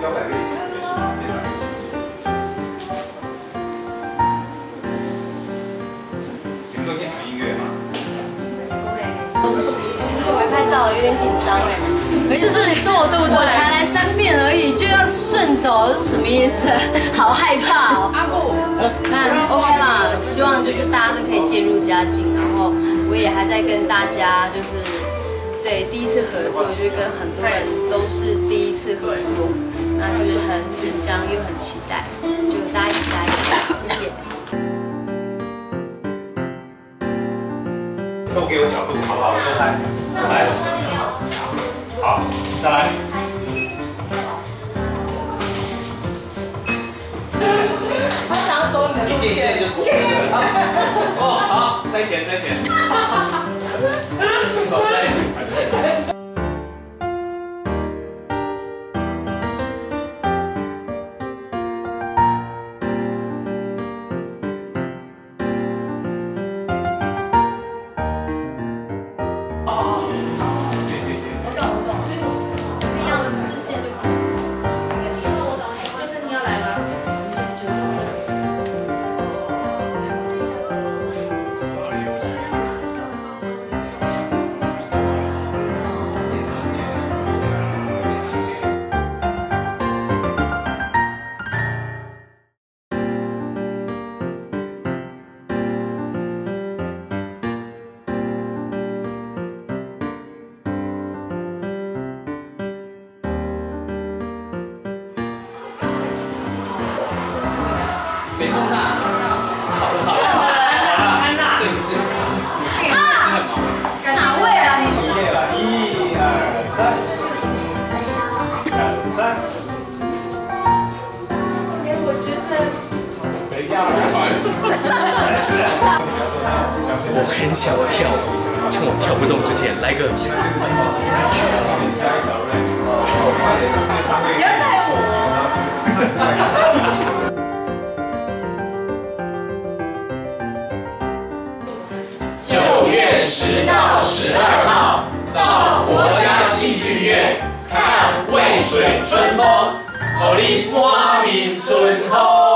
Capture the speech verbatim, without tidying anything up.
要改变一下美术变得。你们都现场音乐吗？ 很久没拍照了，有点紧张哎。是不是你说我对不对？我才来三遍而已，就要顺走，是什么意思？好害怕哦。阿布，那 OK 啦，希望就是大家都可以渐入佳境，然后我也还在跟大家就是对第一次合作，就是跟很多人都是第一次合作，那就是很紧张又很期待，就大家一起加油，谢谢。 都给我角度，好不好？都拍，来。 好，再来。 他想要走你的路线，一件一件就过。 哦，好，塞钱塞钱。好，塞。 没风大，好了好了好了，安娜，摄影师，摄影师很忙。 哪位啊？ 一页了，一二三，二三。 哎，我觉得。 等一下，是啊。 我很想跳舞，趁我跳不动之前来个环法乐曲。 不要带我。九月十到十二号到国家戏剧院看《渭水春风》，互你满面春风。